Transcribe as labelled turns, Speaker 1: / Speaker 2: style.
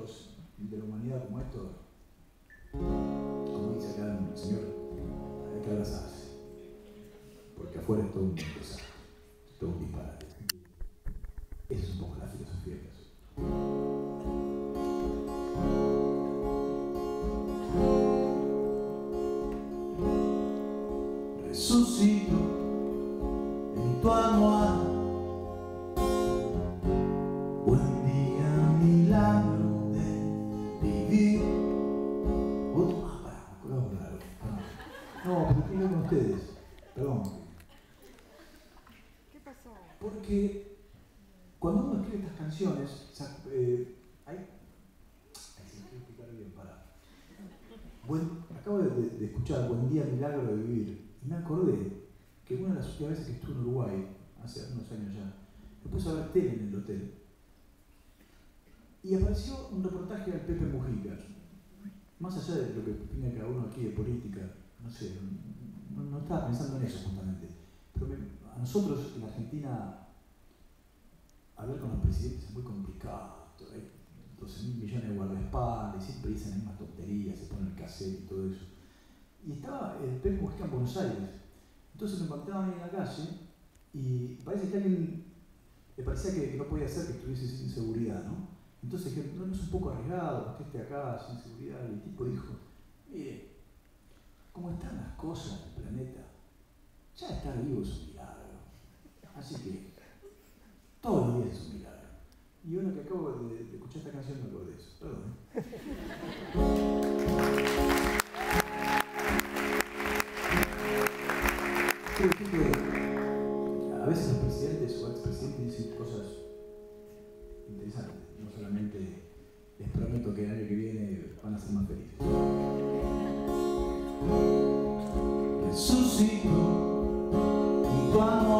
Speaker 1: momentos de la humanidad como estos, como dice acá el señor, hay que abrazarse, porque afuera es todo un desastre, todo un disparate. Esa es un poco la filosofía que hace. Resucito en tu almohada, buen día, milagro de vivir. Otro más, para, colabora. No, pero quiero con ustedes, perdón.
Speaker 2: ¿Qué pasó?
Speaker 1: Porque cuando uno escribe estas canciones, acabo de escuchar Buen día, milagro de vivir, y me acordé que una de las últimas veces que estuve en Uruguay, hace unos años ya, me puse a ver tele en el hotel, y apareció un reportaje del Pepe Mujica. Más allá de lo que opina cada uno aquí de política, no sé, no estaba pensando en eso justamente, pero a nosotros en Argentina hablar con los presidentes es muy complicado, hay 12.000 millones de guardaespaldas, y siempre dicen las mismas tonterías, se ponen el cassette y todo eso. Y estaba el Pepe Mujica en Buenos Aires, entonces me encontraban ahí en la calle y parece que a alguien le parecía que no podía ser que estuviese sin seguridad, ¿no? Entonces dije, no es un poco arriesgado que esté acá sin seguridad, y el tipo dijo, mire, ¿cómo están las cosas en el planeta? Ya estar vivo es un milagro, así que todos los días es un milagro. Y uno que acabo de escuchar esta canción me acuerdo de eso. Perdón. Quiero decir que a veces los presidentes o expresidentes dicen cosas interesantes. No solamente les prometo que el año que viene van a ser más felices. Resucito y tu amor.